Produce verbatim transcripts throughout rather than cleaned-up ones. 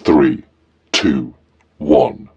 three, two, one.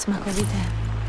Smakowite.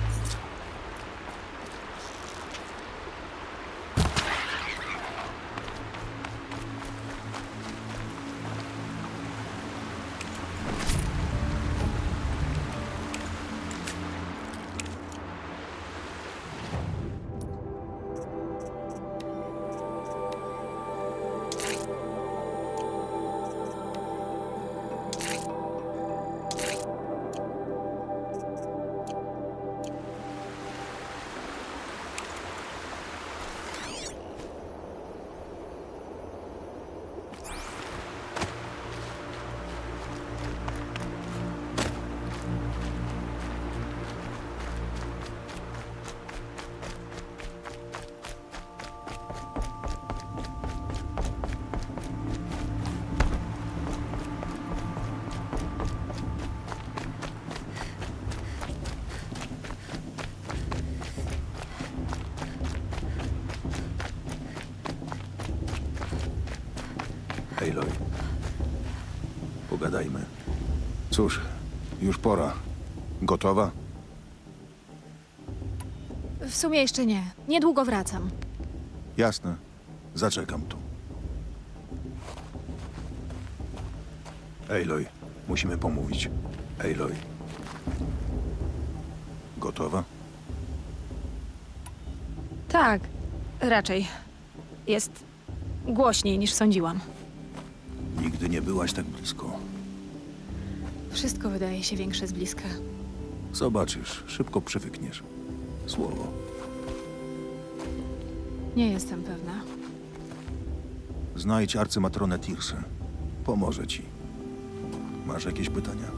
Aloy. Pogadajmy. Cóż, już pora. Gotowa? W sumie jeszcze nie. Niedługo wracam. Jasne. Zaczekam tu. Aloy, musimy pomówić. Aloy. Gotowa? Tak, raczej. Jest głośniej niż sądziłam. Nigdy nie byłaś tak blisko. Wszystko wydaje się większe z bliska. Zobaczysz, szybko przywykniesz. Słowo. Nie jestem pewna. Znajdź arcymatronę Tirsę. Pomoże ci. Masz jakieś pytania?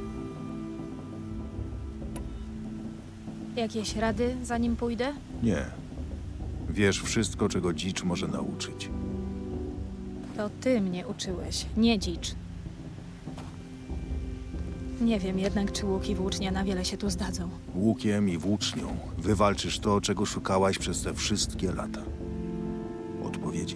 Jakieś rady, zanim pójdę? Nie. Wiesz wszystko, czego dzicz może nauczyć. To ty mnie uczyłeś, nie dzicz. Nie wiem jednak, czy łuk i włócznia na wiele się tu zdadzą. Łukiem i włócznią wywalczysz to, czego szukałaś przez te wszystkie lata. Odpowiedzi.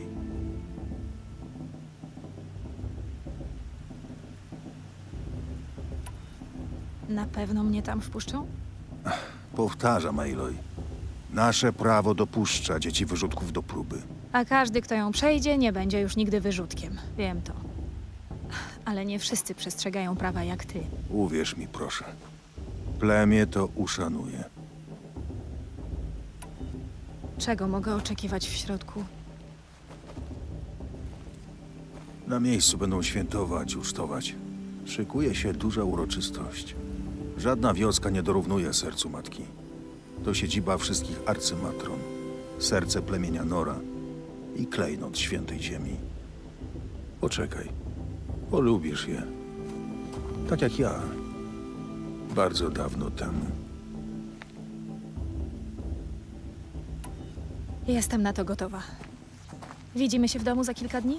Na pewno mnie tam wpuszczą? Powtarzam, Aloy. Nasze prawo dopuszcza dzieci wyrzutków do próby. A każdy, kto ją przejdzie, nie będzie już nigdy wyrzutkiem. Wiem to. Ale nie wszyscy przestrzegają prawa jak ty. Uwierz mi, proszę. Plemię to uszanuje. Czego mogę oczekiwać w środku? Na miejscu będą świętować, ucztować. Szykuje się duża uroczystość. Żadna wioska nie dorównuje sercu matki. To siedziba wszystkich arcymatron. Serce plemienia Nora i klejnot świętej ziemi. Poczekaj. Polubisz je. Tak jak ja. Bardzo dawno temu. Jestem na to gotowa. Widzimy się w domu za kilka dni?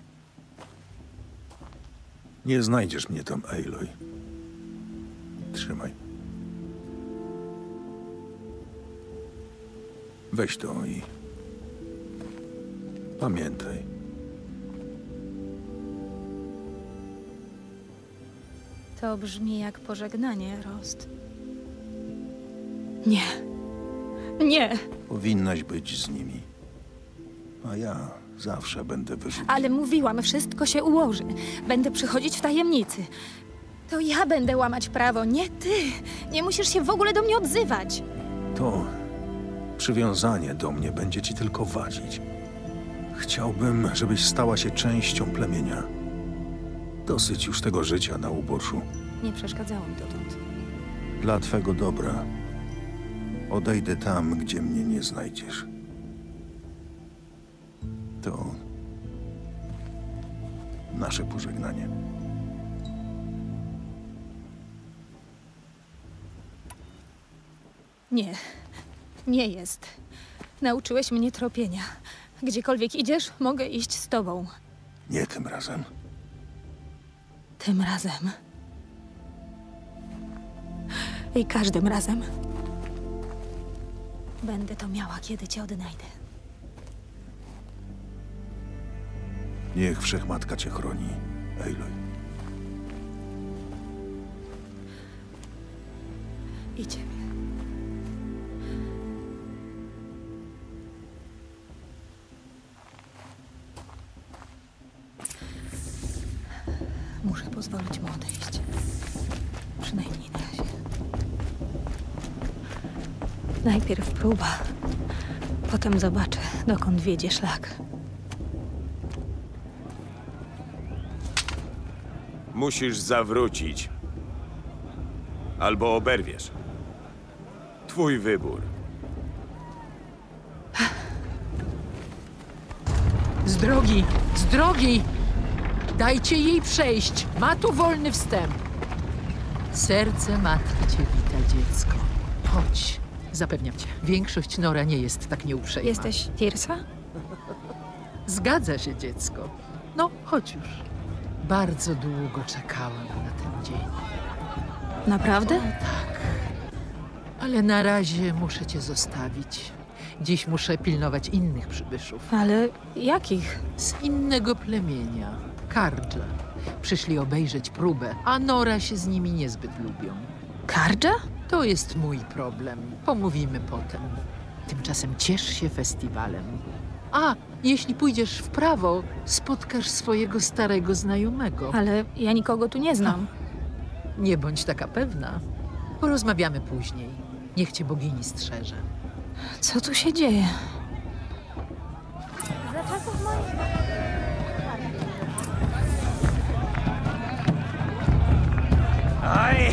Nie znajdziesz mnie tam, Aloy. Trzymaj. Weź to i... pamiętaj. To brzmi jak pożegnanie, Rost. Nie. Nie! Powinnaś być z nimi. A ja zawsze będę wyrzucał. Ale mówiłam, wszystko się ułoży. Będę przychodzić w tajemnicy. To ja będę łamać prawo, nie ty. Nie musisz się w ogóle do mnie odzywać. To przywiązanie do mnie będzie ci tylko wadzić. Chciałbym, żebyś stała się częścią plemienia. Dosyć już tego życia na uboczu. Nie przeszkadzało mi dotąd. Dla twego dobra odejdę tam, gdzie mnie nie znajdziesz. To nasze pożegnanie. Nie. Nie jest. Nauczyłeś mnie tropienia. Gdziekolwiek idziesz, mogę iść z tobą. Nie tym razem. Tym razem. I każdym razem. Będę to miała, kiedy cię odnajdę. Niech Wszechmatka cię chroni, Aloy. I ciebie. Muszę pozwolić mu odejść. Przynajmniej na razie. Najpierw próba. Potem zobaczę, dokąd wiedzie szlak. Musisz zawrócić. Albo oberwiesz. Twój wybór. Z drogi! Z drogi! Dajcie jej przejść! Ma tu wolny wstęp. Serce matki cię wita, dziecko. Chodź. Zapewniam cię, większość Nora nie jest tak nieuprzejma. Jesteś Tirsa? Zgadza się, dziecko. No, chodź już. Bardzo długo czekałam na ten dzień. Naprawdę? Tak. Ale na razie muszę cię zostawić. Dziś muszę pilnować innych przybyszów. Ale jakich? Z innego plemienia. Kardża. Przyszli obejrzeć próbę, a Nora się z nimi niezbyt lubią. Kardża? To jest mój problem. Pomówimy potem. Tymczasem ciesz się festiwalem. A, jeśli pójdziesz w prawo, spotkasz swojego starego znajomego. Ale ja nikogo tu nie znam. Nie bądź taka pewna. Porozmawiamy później. Niech cię bogini strzeże. Co tu się dzieje? Aj!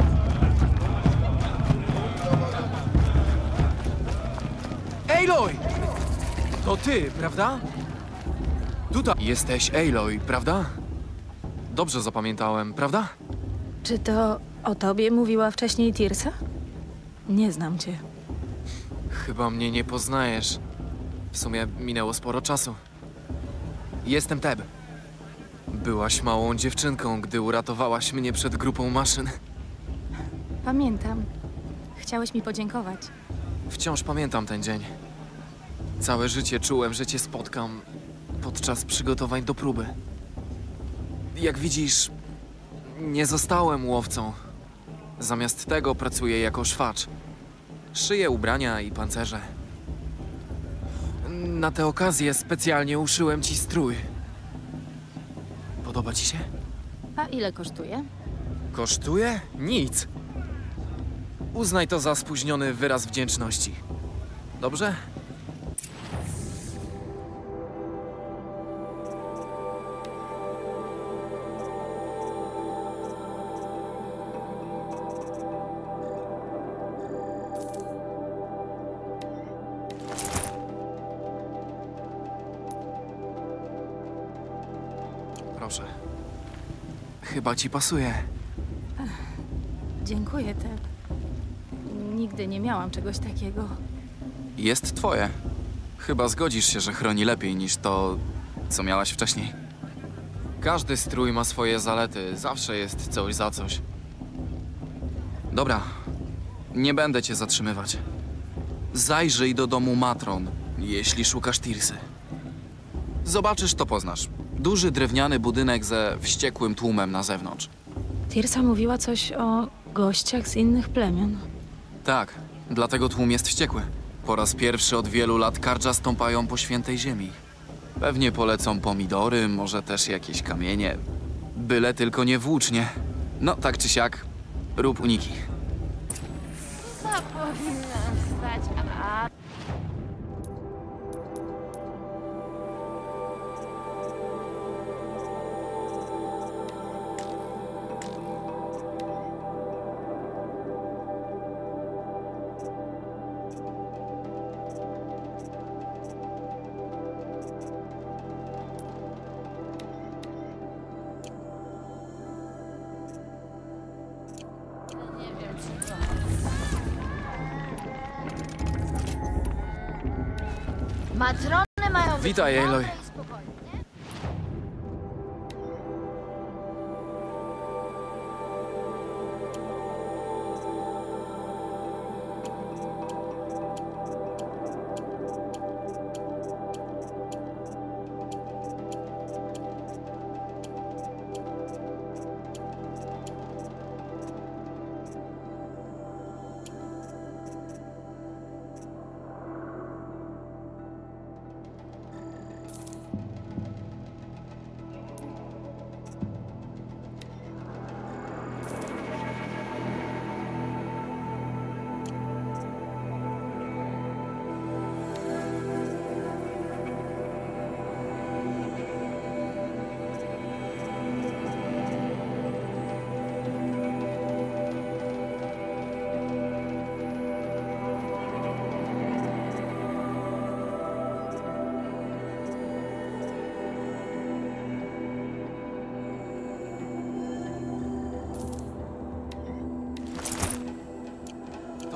Aloy! To ty, prawda? Tutaj jesteś Aloy, prawda? Dobrze zapamiętałem, prawda? Czy to o tobie mówiła wcześniej Tirsa? Nie znam cię. Chyba mnie nie poznajesz. W sumie minęło sporo czasu. Jestem Teb. Byłaś małą dziewczynką, gdy uratowałaś mnie przed grupą maszyn. Pamiętam. Chciałeś mi podziękować. Wciąż pamiętam ten dzień. Całe życie czułem, że cię spotkam podczas przygotowań do próby. Jak widzisz, nie zostałem łowcą. Zamiast tego pracuję jako szwacz. Szyję ubrania i pancerze. Na tę okazję specjalnie uszyłem ci strój. Podoba ci się? A ile kosztuje? Kosztuje? Nic. Uznaj to za spóźniony wyraz wdzięczności. Dobrze? Proszę. Chyba ci pasuje. Dziękuję, Teb. Nigdy nie miałam czegoś takiego. Jest twoje. Chyba zgodzisz się, że chroni lepiej niż to, co miałaś wcześniej. Każdy strój ma swoje zalety. Zawsze jest coś za coś. Dobra. Nie będę cię zatrzymywać. Zajrzyj do domu Matron, jeśli szukasz Tirsy. Zobaczysz, to poznasz. Duży drewniany budynek ze wściekłym tłumem na zewnątrz. Tirsa mówiła coś o gościach z innych plemion. Tak, dlatego tłum jest wściekły. Po raz pierwszy od wielu lat Kardża stąpają po świętej ziemi. Pewnie polecą pomidory, może też jakieś kamienie. Byle tylko nie włócznie. No, tak czy siak, rób uniki. Co powinnam stać? A... Nie wiem, czy to... Matrony mają być Witaj, mądre Aloy. i spokojne.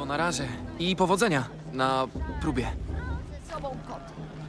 na razie. I powodzenia na próbie. Ze sobą kot.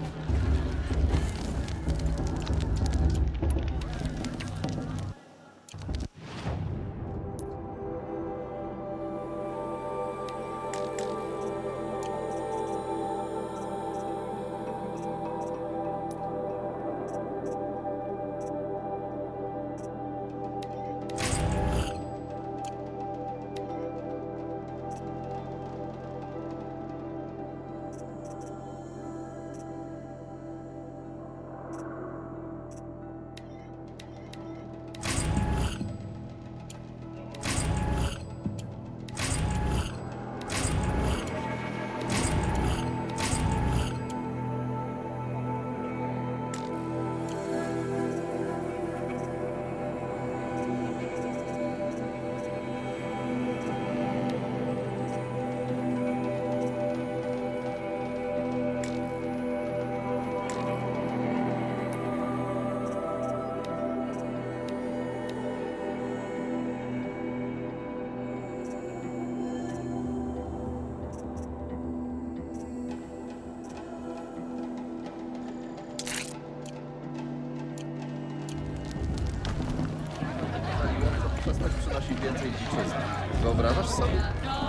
Przestać przynosi więcej dziczyzny. Wyobrażasz sobie?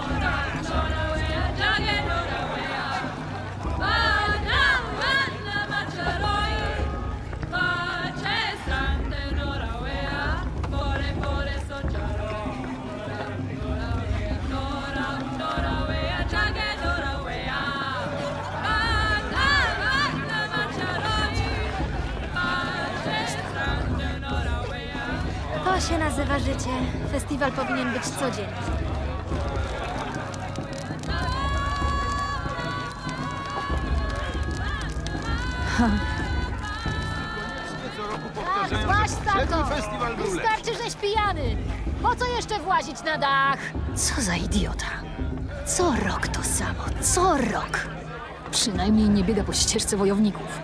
To się nazywa życie. Festiwal powinien być codziennie. Tak, złaź, tato! Wystarczy, żeś pijany! Po co jeszcze włazić na dach? Co za idiota. Co rok to samo. Co rok. Przynajmniej nie biega po ścieżce wojowników.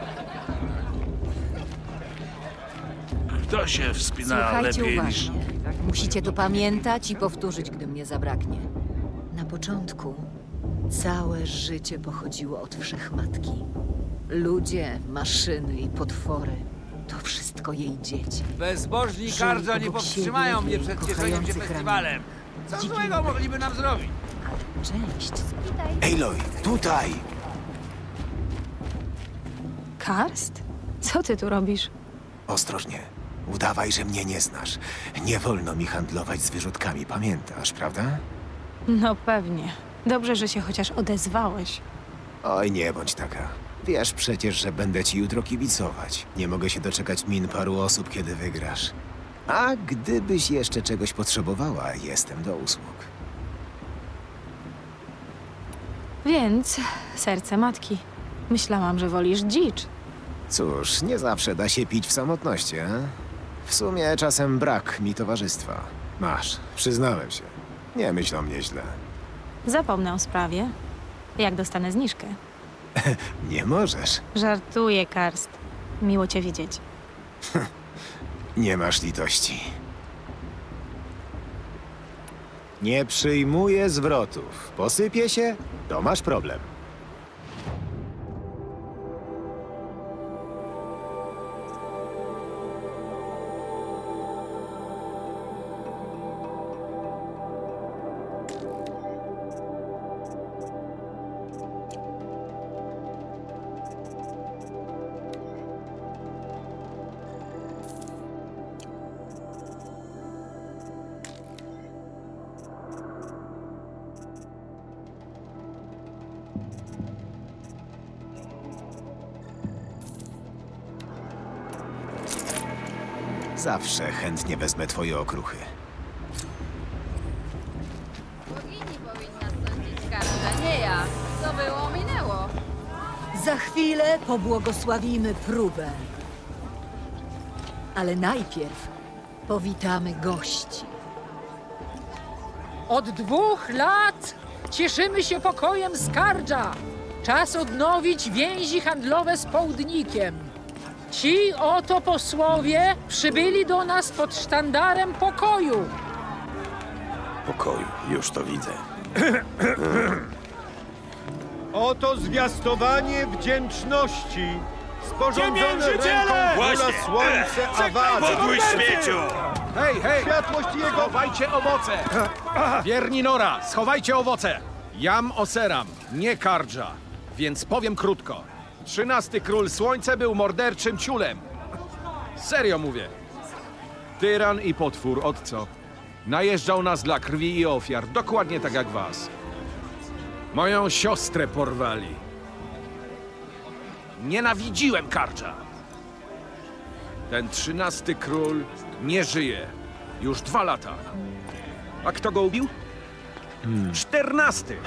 Kto się wspina Słuchajcie lepiej niż... uważnie. Musicie to pamiętać i powtórzyć, gdy mnie zabraknie. Na początku całe życie pochodziło od Wszechmatki. Ludzie, maszyny i potwory. To wszystko jej dzieci. Bezbożni Żyli Kardża nie obok powstrzymają siebie, mnie przed cieszeniem się kochających festiwalem. Co Dzikimi złego mogliby nam zrobić? Część Aloy, tutaj! Karst? Co ty tu robisz? Ostrożnie. Udawaj, że mnie nie znasz. Nie wolno mi handlować z wyrzutkami, pamiętasz, prawda? No pewnie. Dobrze, że się chociaż odezwałeś. Oj, nie bądź taka. Wiesz przecież, że będę ci jutro kibicować. Nie mogę się doczekać min paru osób, kiedy wygrasz. A gdybyś jeszcze czegoś potrzebowała, jestem do usług. Więc, serce matki. Myślałam, że wolisz dzicz. Cóż, nie zawsze da się pić w samotności, a? W sumie czasem brak mi towarzystwa. Masz, przyznałem się. Nie myśl o mnie źle. Zapomnę o sprawie. Jak dostanę zniżkę? Nie możesz. Żartuję, Karst. Miło cię widzieć. Nie masz litości. Nie przyjmuję zwrotów. Posypie się, to masz problem. Zawsze chętnie wezmę twoje okruchy. Bogini powinna sądzić Kardża, nie ja. Co było, minęło. Za chwilę pobłogosławimy próbę. Ale najpierw powitamy gości. Od dwóch lat cieszymy się pokojem z Kardża. Czas odnowić więzi handlowe z Południkiem. Ci oto posłowie przybyli do nas pod sztandarem pokoju. Pokoju, już to widzę. Oto zwiastowanie wdzięczności sporządzone ręką króla słońce Awada. Podły śmieciu! Hej, hej! Światłość jego... Schowajcie owoce! Wierni Nora, schowajcie owoce! Jam Oseram, nie Kardża, więc powiem krótko. Trzynasty król słońce był morderczym ciulem. Serio mówię. Tyran i potwór, od co? Najeżdżał nas dla krwi i ofiar, dokładnie tak jak was. Moją siostrę porwali. Nienawidziłem Kardża. Ten trzynasty król nie żyje. Już dwa lata. A kto go ubił? Hmm. Czternasty!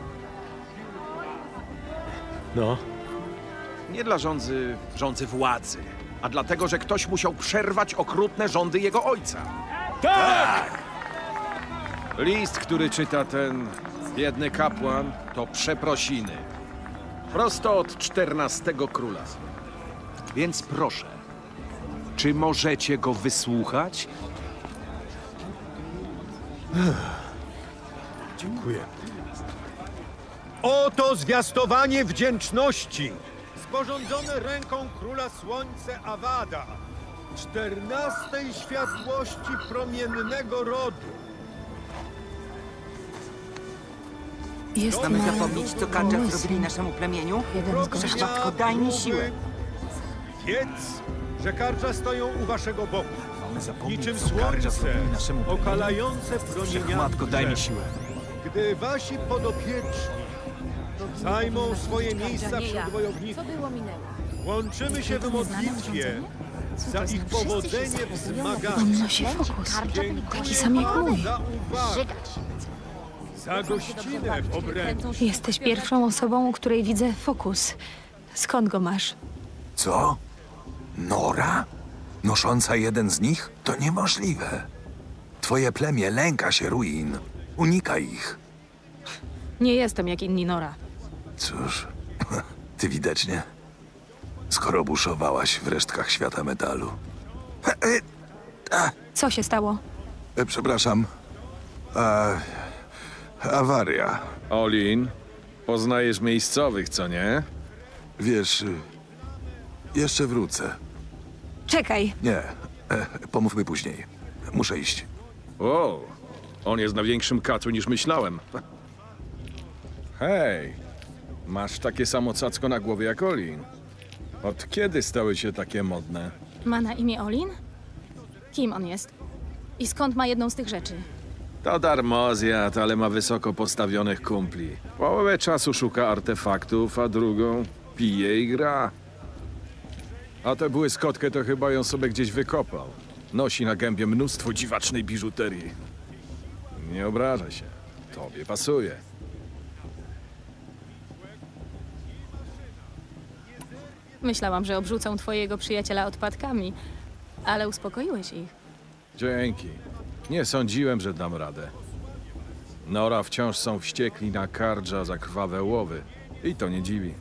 No. Nie dla rządzy, rządzy władzy, a dlatego, że ktoś musiał przerwać okrutne rządy jego ojca. Tak! List, który czyta ten biedny kapłan, to przeprosiny. Prosto od czternastego króla. Więc proszę, czy możecie go wysłuchać? Dziękuję. Oto zwiastowanie wdzięczności sporządzone ręką króla słońce Awada, czternastej światłości promiennego rodu. Jest Mamy mały zapomnieć, co Kardża pomysł. zrobili naszemu plemieniu? Jeden z gości. Wszechmatko, daj mi siłę. Wiedz, że Kardża stoją u waszego boku. Mamy zapomnieć, Niczym co Kardża słońce, zrobili naszemu plemieniu. okalające promieniami Matko, daj mi drzew. siłę. Gdy wasi podopieczni zajmą swoje miejsca wśród Co wojowników, było minęło. łączymy się w modlitwie za ich powodzenie w zmaganiu. On nosi fokus. Taki sam jak mój. Za uwagę, za gościnę w obrębie. Jesteś pierwszą osobą, u której widzę fokus. Skąd go masz? Co? Nora? Nosząca jeden z nich? To niemożliwe. Twoje plemię lęka się ruin. Unikaj ich. Nie jestem jak inni Nora. Cóż, ty widocznie. Skoro buszowałaś w resztkach świata metalu. Co się stało? E, Przepraszam. A, awaria. Olin, poznajesz miejscowych, co nie? Wiesz, y, jeszcze wrócę. Czekaj. Nie, e, pomówmy później. Muszę iść. O, on jest na większym kacu niż myślałem. Hej, masz takie samo cacko na głowie jak Olin. Od kiedy stały się takie modne? Ma na imię Olin? Kim on jest? I skąd ma jedną z tych rzeczy? To darmozjad, ale ma wysoko postawionych kumpli. Połowę czasu szuka artefaktów, a drugą pije i gra. A tę błyskotkę to chyba ją sobie gdzieś wykopał. Nosi na gębie mnóstwo dziwacznej biżuterii. Nie obrażaj się. Tobie pasuje. Myślałam, że obrzucą twojego przyjaciela odpadkami, ale uspokoiłeś ich. Dzięki. Nie sądziłem, że dam radę. Nora wciąż są wściekli na Kardża za krwawe łowy. I to nie dziwi.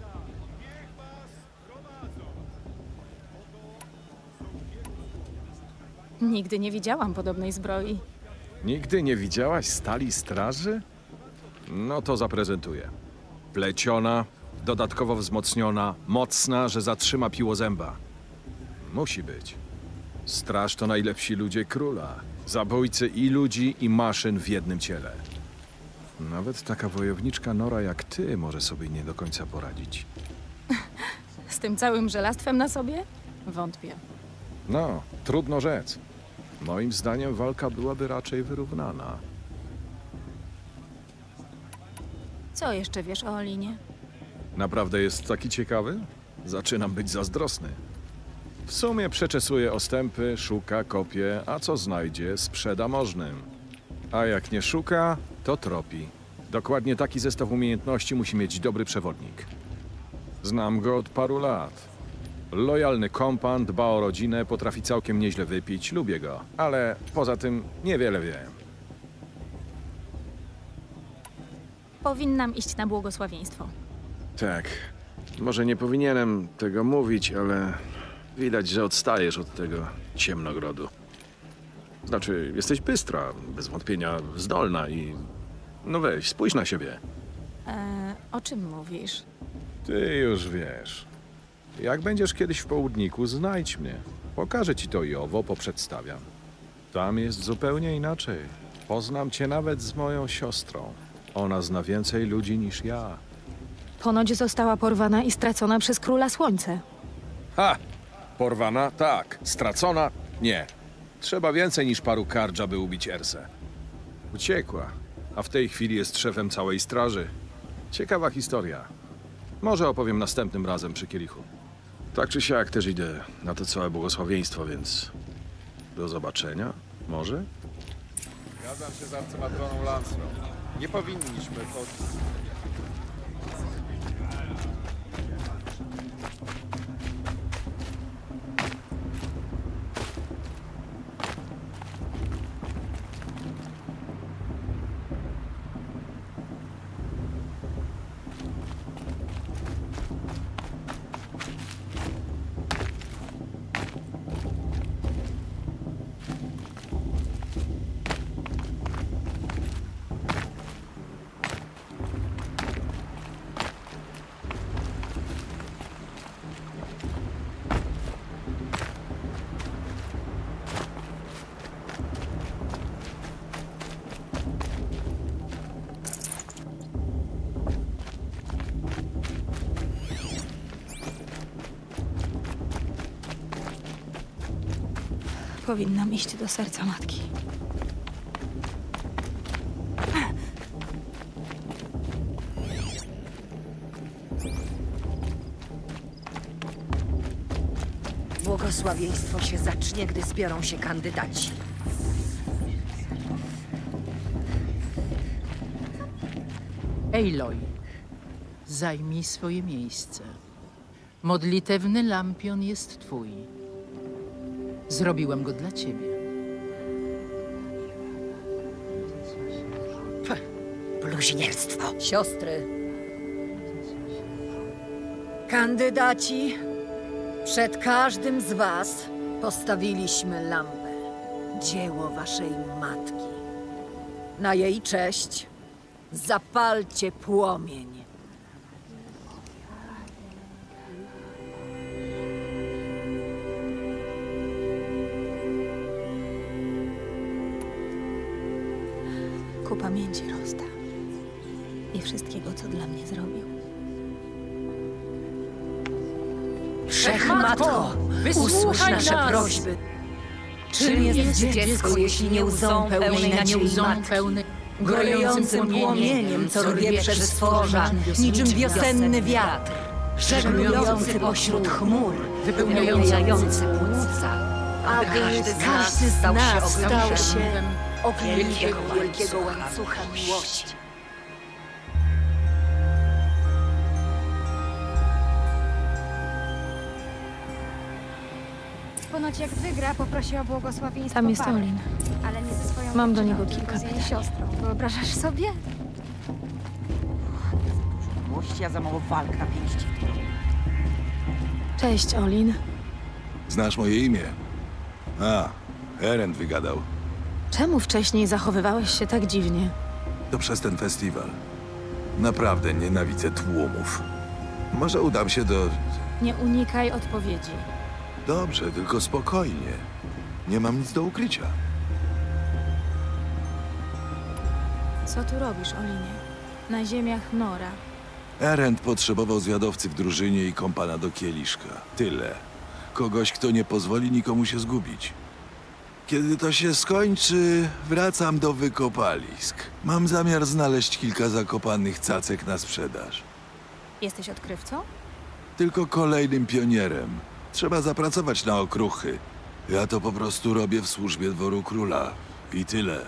Nigdy nie widziałam podobnej zbroi. Nigdy nie widziałaś stali straży? No to zaprezentuję. Pleciona, dodatkowo wzmocniona, mocna, że zatrzyma piłozęba. Musi być. Straż to najlepsi ludzie króla. Zabójcy i ludzi, i maszyn w jednym ciele. Nawet taka wojowniczka Nora jak ty może sobie nie do końca poradzić. Z tym całym żelastwem na sobie? Wątpię. No, trudno rzec. Moim zdaniem walka byłaby raczej wyrównana. Co jeszcze wiesz o Olinie? Naprawdę jest taki ciekawy? Zaczynam być zazdrosny. W sumie przeczesuje ostępy, szuka, kopie, a co znajdzie, sprzeda możnym. A jak nie szuka, to tropi. Dokładnie taki zestaw umiejętności musi mieć dobry przewodnik. Znam go od paru lat. Lojalny kompan, dba o rodzinę, potrafi całkiem nieźle wypić, lubię go. Ale poza tym niewiele wiem. Powinnam iść na błogosławieństwo. Tak. Może nie powinienem tego mówić, ale widać, że odstajesz od tego ciemnogrodu. Znaczy, jesteś bystra, bez wątpienia zdolna i No weź, spójrz na siebie. E, o czym mówisz? Ty już wiesz. Jak będziesz kiedyś w południku, znajdź mnie. Pokażę ci to i owo, poprzedstawiam. Tam jest zupełnie inaczej. Poznam cię nawet z moją siostrą. Ona zna więcej ludzi niż ja. Ponoć została porwana i stracona przez Króla Słońce. Ha! Porwana? Tak. Stracona? Nie. Trzeba więcej niż paru kardża, by ubić Ersę. Uciekła, a w tej chwili jest szefem całej straży. Ciekawa historia. Może opowiem następnym razem przy kielichu. Tak czy siak też idę na to całe błogosławieństwo, więc do zobaczenia, może? Zgadzam się z arcymatroną Lancrą. Nie powinniśmy pod... Powinnam iść do serca matki. Błogosławieństwo się zacznie, gdy zbiorą się kandydaci. Aloy, zajmij swoje miejsce. Modlitewny lampion jest twój. Zrobiłem go dla ciebie. Bluźnierstwo. Siostry. Kandydaci, przed każdym z was postawiliśmy lampę. Dzieło waszej matki. Na jej cześć zapalcie płomień. Ku pamięci Rosta i wszystkiego, co dla mnie zrobił. Wszechmatko, usłysz nasze nas! prośby. Czym jest dziecko, jeśli nie łzą pełnej nadziei matki? Gorejącym płomieniem, co rwie przez stworza, niczym wiosenny wiatr, żeglujący pośród chmur, wypełniający płuca, aby każdy z nas stał się ogniem wielkiego, wielkiego łańcucha miłości. Ponoć jak wygra, poprosi o błogosławieństwo. Tam jest Pary. Olin. Ale nie ze swoją Mam do dziewczyną, niego kilka tylko z jej pytań. siostrą. Wyobrażasz sobie? Miłości, a za mało walk na pięści. Cześć, Olin. Znasz moje imię? A, Erend wygadał. Czemu wcześniej zachowywałeś się tak dziwnie? To przez ten festiwal. Naprawdę nienawidzę tłumów. Może udam się do... Nie unikaj odpowiedzi. Dobrze, tylko spokojnie. Nie mam nic do ukrycia. Co tu robisz, Olinie? Na ziemiach Nora. Erend potrzebował zwiadowcy w drużynie i kompana do kieliszka. Tyle. Kogoś, kto nie pozwoli nikomu się zgubić. Kiedy to się skończy, wracam do wykopalisk. Mam zamiar znaleźć kilka zakopanych cacek na sprzedaż. Jesteś odkrywcą? Tylko kolejnym pionierem. Trzeba zapracować na okruchy. Ja to po prostu robię w służbie dworu króla. I tyle.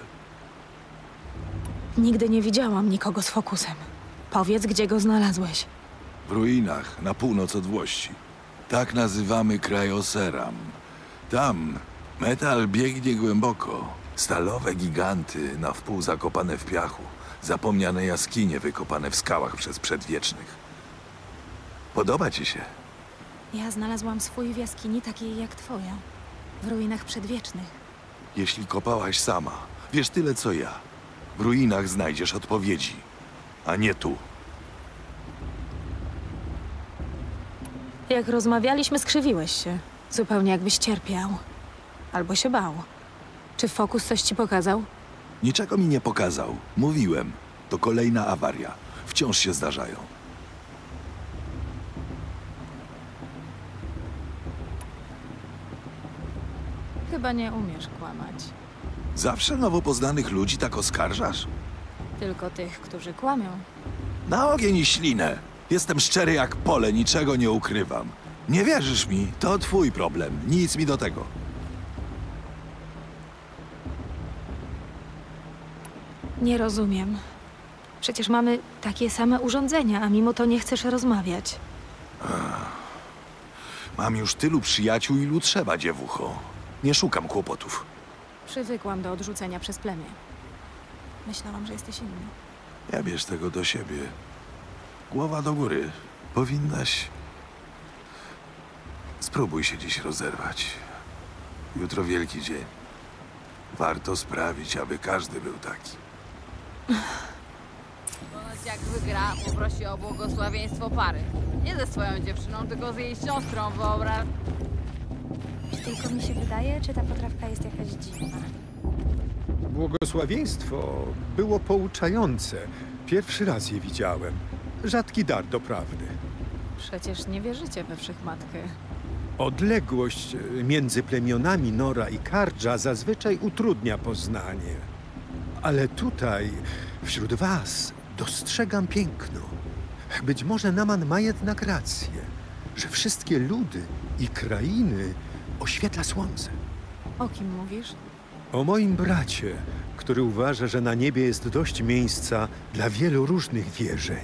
Nigdy nie widziałam nikogo z fokusem. Powiedz, gdzie go znalazłeś. W ruinach, na północ od Włości. Tak nazywamy kraj Oseram. Tam metal biegnie głęboko. Stalowe giganty, na wpół zakopane w piachu. Zapomniane jaskinie wykopane w skałach przez przedwiecznych. Podoba ci się? Ja znalazłam swój w jaskini takiej jak twoja. W ruinach przedwiecznych. Jeśli kopałaś sama, wiesz tyle co ja. W ruinach znajdziesz odpowiedzi, a nie tu. Jak rozmawialiśmy, skrzywiłeś się. Zupełnie jakbyś cierpiał. Albo się bał. Czy Fokus coś ci pokazał? Niczego mi nie pokazał. Mówiłem. To kolejna awaria. Wciąż się zdarzają. Chyba nie umiesz kłamać. Zawsze nowo poznanych ludzi tak oskarżasz? Tylko tych, którzy kłamią. Na ogień i ślinę. Jestem szczery jak pole, niczego nie ukrywam. Nie wierzysz mi? To twój problem. Nic mi do tego. Nie rozumiem. Przecież mamy takie same urządzenia, a mimo to nie chcesz rozmawiać. Mam już tylu przyjaciół, ilu trzeba, dziewucho. Nie szukam kłopotów. Przywykłam do odrzucenia przez plemię. Myślałam, że jesteś inny. Nie bierz tego do siebie. Głowa do góry. Powinnaś... Spróbuj się dziś rozerwać. Jutro wielki dzień. Warto sprawić, aby każdy był taki. Ponoć jak wygra, poprosi o błogosławieństwo pary. Nie ze swoją dziewczyną, tylko z jej siostrą, wyobraź. Czy tylko mi się wydaje, czy ta potrawka jest jakaś dziwna? Błogosławieństwo było pouczające. Pierwszy raz je widziałem. Rzadki dar doprawdy. Przecież nie wierzycie we Wszechmatkę. Odległość między plemionami Nora i Kardża zazwyczaj utrudnia poznanie. Ale tutaj, wśród was, dostrzegam piękno. Być może Naman ma jednak rację, że wszystkie ludy i krainy oświetla słońce. O kim mówisz? O moim bracie, który uważa, że na niebie jest dość miejsca dla wielu różnych wierzeń.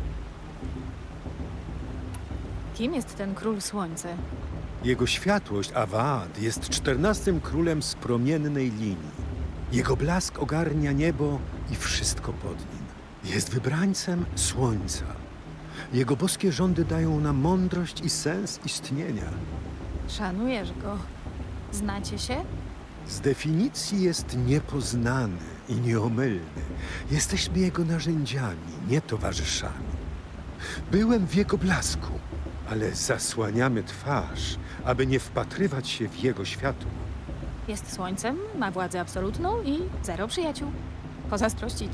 Kim jest ten Król Słońce? Jego światłość, Avad, jest czternastym królem z promiennej linii. Jego blask ogarnia niebo i wszystko pod nim. Jest wybrańcem słońca. Jego boskie rządy dają nam mądrość i sens istnienia. Szanujesz go. Znacie się? Z definicji jest niepoznany i nieomylny. Jesteśmy jego narzędziami, nie towarzyszami. Byłem w jego blasku, ale zasłaniamy twarz, aby nie wpatrywać się w jego światło. Jest słońcem, ma władzę absolutną i zero przyjaciół. Pozazdrościć.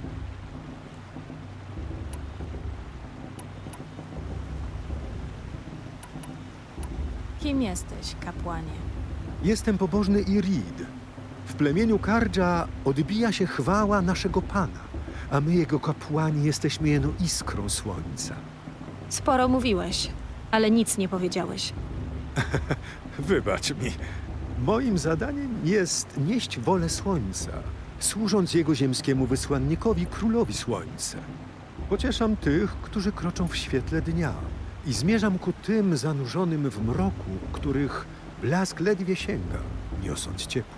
Kim jesteś, kapłanie? Jestem pobożny Irid. W plemieniu Kardża odbija się chwała naszego Pana, a my, jego kapłani, jesteśmy jeno iskrą słońca. Sporo mówiłeś, ale nic nie powiedziałeś. Wybacz mi. Moim zadaniem jest nieść wolę słońca, służąc jego ziemskiemu wysłannikowi, królowi słońca. Pocieszam tych, którzy kroczą w świetle dnia i zmierzam ku tym zanurzonym w mroku, których blask ledwie sięga, niosąc ciepło.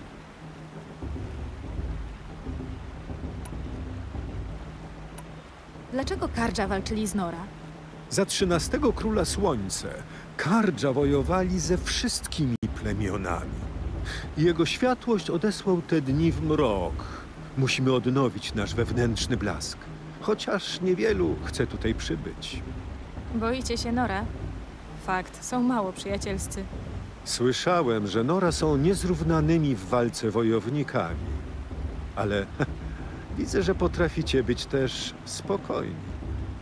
Dlaczego Kardża walczyli z Nora? Za trzynastego króla słońce Kardża wojowali ze wszystkimi plemionami. Jego światłość odesłał te dni w mrok. Musimy odnowić nasz wewnętrzny blask. Chociaż niewielu chce tutaj przybyć. Boicie się Nora? Fakt, są mało przyjacielscy. Słyszałem, że Nora są niezrównanymi w walce wojownikami. Ale widzę, że potraficie być też spokojni.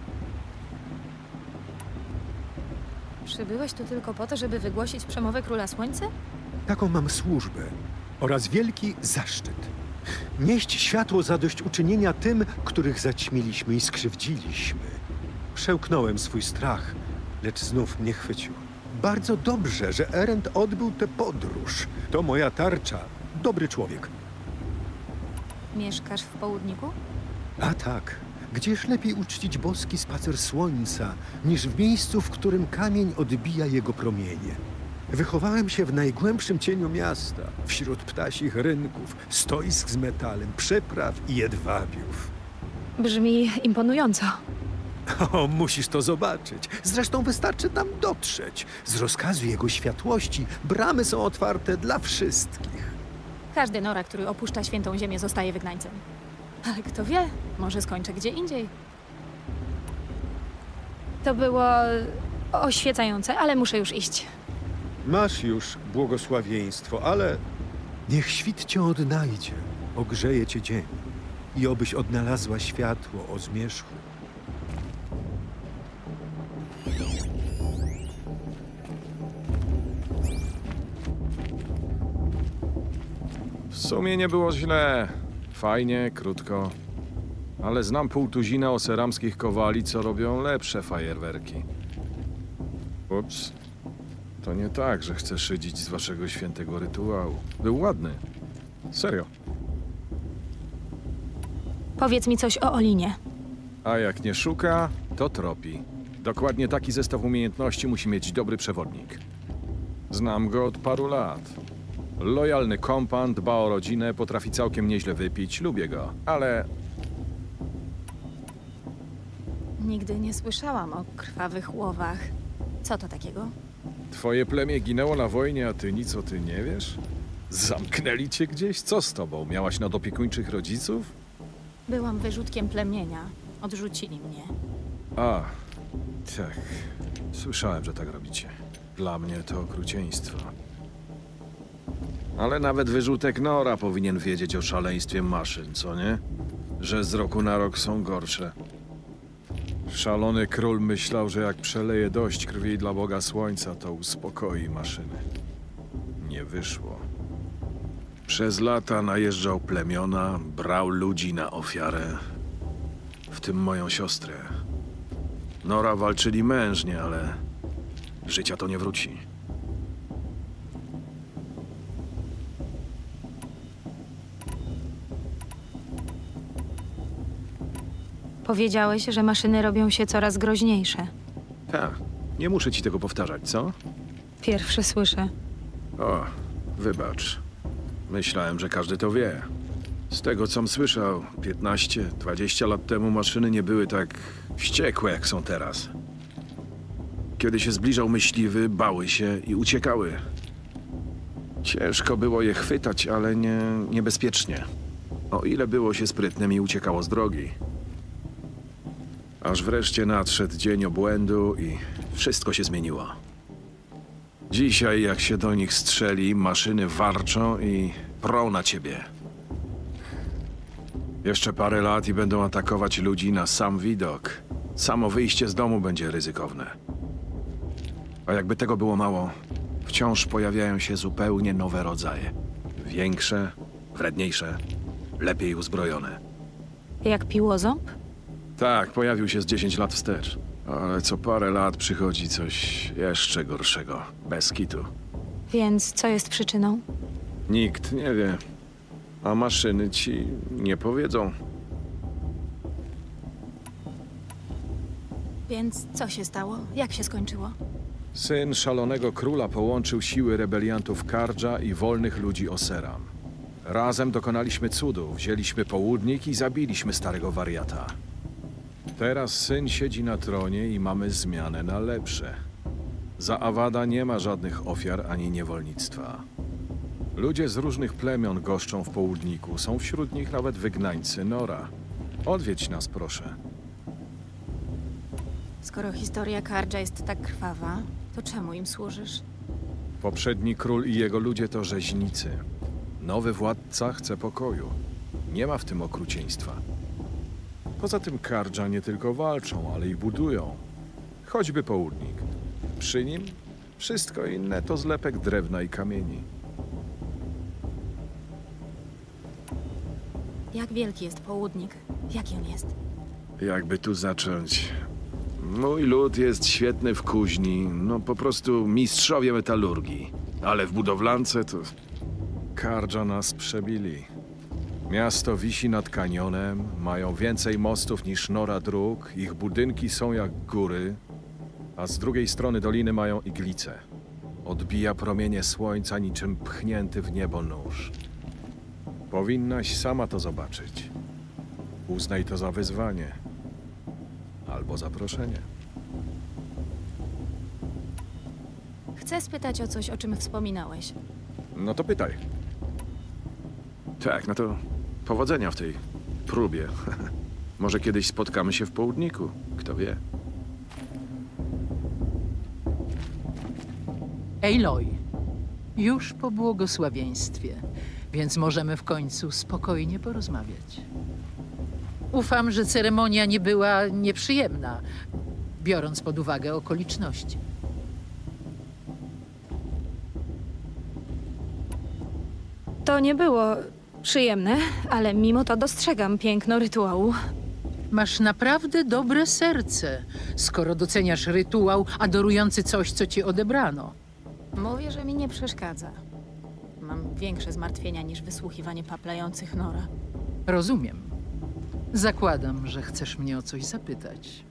Przybyłeś tu tylko po to, żeby wygłosić przemowę Króla Słońca? Taką mam służbę oraz wielki zaszczyt. Nieść światło zadośćuczynienia tym, których zaćmiliśmy i skrzywdziliśmy. Przełknąłem swój strach, lecz znów mnie chwycił. Bardzo dobrze, że Erend odbył tę podróż. To moja tarcza. Dobry człowiek. Mieszkasz w Południku? A tak. Gdzież lepiej uczcić boski spacer słońca, niż w miejscu, w którym kamień odbija jego promienie. Wychowałem się w najgłębszym cieniu miasta, wśród ptasich rynków, stoisk z metalem, przepraw i jedwabiów. Brzmi imponująco. O, musisz to zobaczyć. Zresztą wystarczy tam dotrzeć. Z rozkazu jego światłości bramy są otwarte dla wszystkich. Każdy Nora, który opuszcza świętą ziemię, zostaje wygnańcem. Ale kto wie, może skończę gdzie indziej. To było oświecające, ale muszę już iść. Masz już błogosławieństwo, ale niech świt cię odnajdzie, ogrzeje cię dzień i obyś odnalazła światło o zmierzchu. W sumie nie było źle. Fajnie, krótko. Ale znam pół tuzina oseramskich kowali, co robią lepsze fajerwerki. Ups. To nie tak, że chcę szydzić z waszego świętego rytuału. Był ładny. Serio. Powiedz mi coś o Olinie. A jak nie szuka, to tropi. Dokładnie taki zestaw umiejętności musi mieć dobry przewodnik. Znam go od paru lat. Lojalny kompan, dba o rodzinę, potrafi całkiem nieźle wypić, lubię go, ale... Nigdy nie słyszałam o krwawych łowach. Co to takiego? Twoje plemię ginęło na wojnie, a ty nic o tym nie wiesz? Zamknęli cię gdzieś? Co z tobą? Miałaś nadopiekuńczych rodziców? Byłam wyrzutkiem plemienia. Odrzucili mnie. A, tak. Słyszałem, że tak robicie. Dla mnie to okrucieństwo. Ale nawet wyrzutek Nora powinien wiedzieć o szaleństwie maszyn, co nie? Że z roku na rok są gorsze. Szalony król myślał, że jak przeleje dość krwi dla Boga Słońca, to uspokoi maszyny. Nie wyszło. Przez lata najeżdżał plemiona, brał ludzi na ofiarę, w tym moją siostrę. Nora walczyli mężnie, ale życia to nie wróci. Powiedziałeś, że maszyny robią się coraz groźniejsze. Tak, nie muszę ci tego powtarzać, co? Pierwsze słyszę. O, wybacz. Myślałem, że każdy to wie. Z tego, com słyszał, piętnaście dwadzieścia lat temu maszyny nie były tak wściekłe, jak są teraz. Kiedy się zbliżał myśliwy, bały się i uciekały. Ciężko było je chwytać, ale nie niebezpiecznie. O ile było się sprytnym i uciekało z drogi. Aż wreszcie nadszedł dzień obłędu i wszystko się zmieniło. Dzisiaj, jak się do nich strzeli, maszyny warczą i prą na ciebie. Jeszcze parę lat i będą atakować ludzi na sam widok. Samo wyjście z domu będzie ryzykowne. A jakby tego było mało, wciąż pojawiają się zupełnie nowe rodzaje. Większe, wredniejsze, lepiej uzbrojone. Jak piłoząb? Tak, pojawił się z dziesięć lat wstecz. Ale co parę lat przychodzi coś jeszcze gorszego. Bez kitu. Więc co jest przyczyną? Nikt nie wie. A maszyny ci nie powiedzą. Więc co się stało? Jak się skończyło? Syn szalonego króla połączył siły rebeliantów Kardża i wolnych ludzi Oseram. Razem dokonaliśmy cudu, wzięliśmy południk i zabiliśmy starego wariata. Teraz syn siedzi na tronie i mamy zmianę na lepsze. Za Awada nie ma żadnych ofiar ani niewolnictwa. Ludzie z różnych plemion goszczą w południku, są wśród nich nawet wygnańcy Nora. Odwiedź nas, proszę. Skoro historia Kardża jest tak krwawa, to czemu im służysz? Poprzedni król i jego ludzie to rzeźnicy. Nowy władca chce pokoju. Nie ma w tym okrucieństwa. Poza tym Kardża nie tylko walczą, ale i budują. Choćby południk. Przy nim wszystko inne to zlepek drewna i kamieni. Jak wielki jest południk? Jaki on jest? Jakby tu zacząć? Mój lud jest świetny w kuźni, no po prostu mistrzowie metalurgii. Ale w budowlance to... Kardża nas przebili. Miasto wisi nad kanionem, mają więcej mostów niż nora dróg, ich budynki są jak góry, a z drugiej strony doliny mają iglice. Odbija promienie słońca niczym pchnięty w niebo nóż. Powinnaś sama to zobaczyć. Uznaj to za wyzwanie. Albo zaproszenie. Chcę spytać o coś, o czym wspominałeś. No to pytaj. Tak, no to powodzenia w tej próbie. Może kiedyś spotkamy się w południku. Kto wie. Aloy, już po błogosławieństwie, więc możemy w końcu spokojnie porozmawiać. Ufam, że ceremonia nie była nieprzyjemna, biorąc pod uwagę okoliczności. To nie było przyjemne, ale mimo to dostrzegam piękno rytuału. Masz naprawdę dobre serce, skoro doceniasz rytuał adorujący coś, co ci odebrano. Mówię, że mi nie przeszkadza. Mam większe zmartwienia niż wysłuchiwanie paplających Nora. Rozumiem. Zakładam, że chcesz mnie o coś zapytać.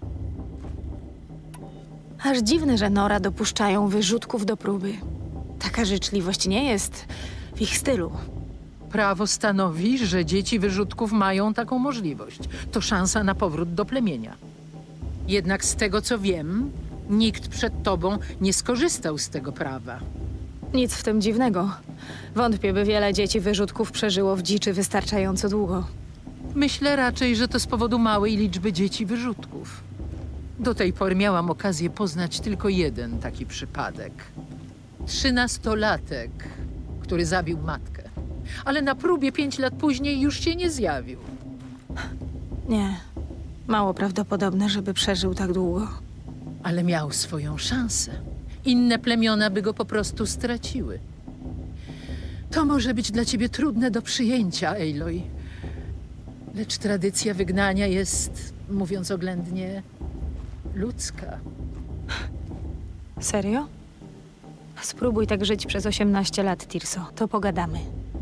Aż dziwne, że Nora dopuszczają wyrzutków do próby. Taka życzliwość nie jest w ich stylu. Prawo stanowi, że dzieci wyrzutków mają taką możliwość. To szansa na powrót do plemienia. Jednak z tego, co wiem, nikt przed tobą nie skorzystał z tego prawa. Nic w tym dziwnego. Wątpię, by wiele dzieci wyrzutków przeżyło w dziczy wystarczająco długo. Myślę raczej, że to z powodu małej liczby dzieci wyrzutków. Do tej pory miałam okazję poznać tylko jeden taki przypadek. Trzynastolatek, który zabił matkę. Ale na próbie pięć lat później już się nie zjawił. Nie. Mało prawdopodobne, żeby przeżył tak długo. Ale miał swoją szansę. Inne plemiona by go po prostu straciły. To może być dla ciebie trudne do przyjęcia, Aloy. Lecz tradycja wygnania jest, mówiąc oględnie, ludzka. Serio? Spróbuj tak żyć przez osiemnaście lat, Tirso. To pogadamy.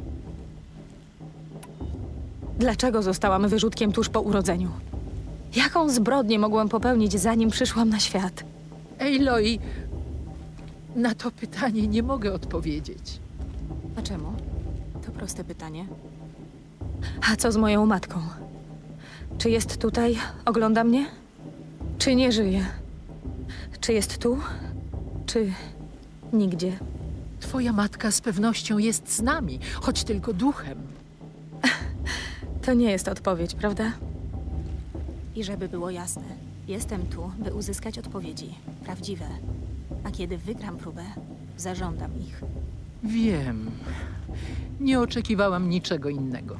Dlaczego zostałam wyrzutkiem tuż po urodzeniu? Jaką zbrodnię mogłam popełnić, zanim przyszłam na świat? Aloy, na to pytanie nie mogę odpowiedzieć. A czemu? To proste pytanie. A co z moją matką? Czy jest tutaj? Ogląda mnie? Czy nie żyje? Czy jest tu? Czy nigdzie? Twoja matka z pewnością jest z nami, choć tylko duchem. To nie jest odpowiedź, prawda? I żeby było jasne, jestem tu, by uzyskać odpowiedzi. Prawdziwe. A kiedy wygram próbę, zażądam ich. Wiem. Nie oczekiwałam niczego innego.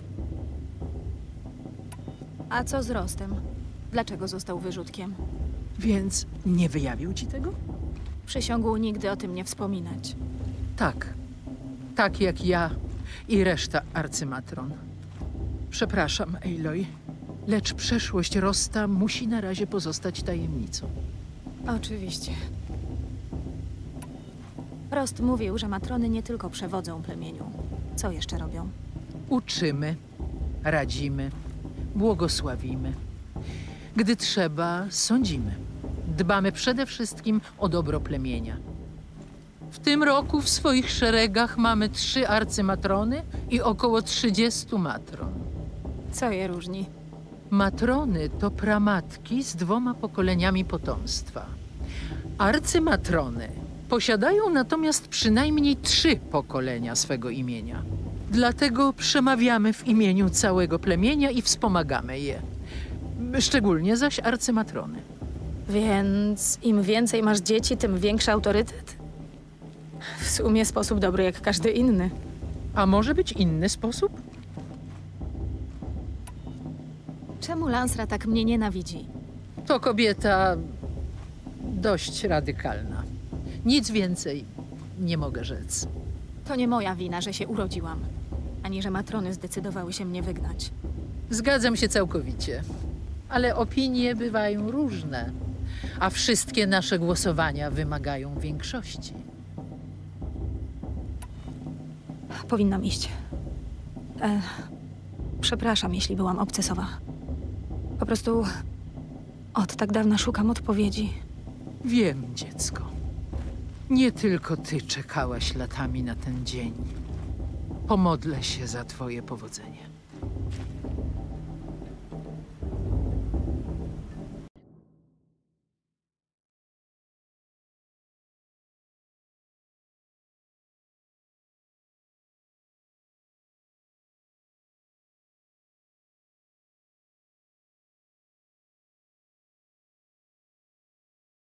A co z Rostem? Dlaczego został wyrzutkiem? Więc nie wyjawił ci tego? Przysiągł nigdy o tym nie wspominać. Tak. Tak jak ja i reszta arcymatron. Przepraszam, Aloy, lecz przeszłość Rosta musi na razie pozostać tajemnicą. Oczywiście. Rost mówił, że matrony nie tylko przewodzą plemieniu. Co jeszcze robią? Uczymy, radzimy, błogosławimy. Gdy trzeba, sądzimy. Dbamy przede wszystkim o dobro plemienia. W tym roku w swoich szeregach mamy trzy arcymatrony i około trzydziestu matron. Co je różni? Matrony to pramatki z dwoma pokoleniami potomstwa. Arcymatrony posiadają natomiast przynajmniej trzy pokolenia swego imienia. Dlatego przemawiamy w imieniu całego plemienia i wspomagamy je. Szczególnie zaś arcymatrony. Więc im więcej masz dzieci, tym większy autorytet? W sumie sposób dobry jak każdy inny. A może być inny sposób? Czemu Lansra tak mnie nienawidzi? To kobieta dość radykalna. Nic więcej nie mogę rzec. To nie moja wina, że się urodziłam. Ani że matrony zdecydowały się mnie wygnać. Zgadzam się całkowicie. Ale opinie bywają różne. A wszystkie nasze głosowania wymagają większości. Powinnam iść. E, przepraszam, jeśli byłam obcesowa. Po prostu od tak dawna szukam odpowiedzi. Wiem, dziecko. Nie tylko ty czekałaś latami na ten dzień. Pomodlę się za twoje powodzenie.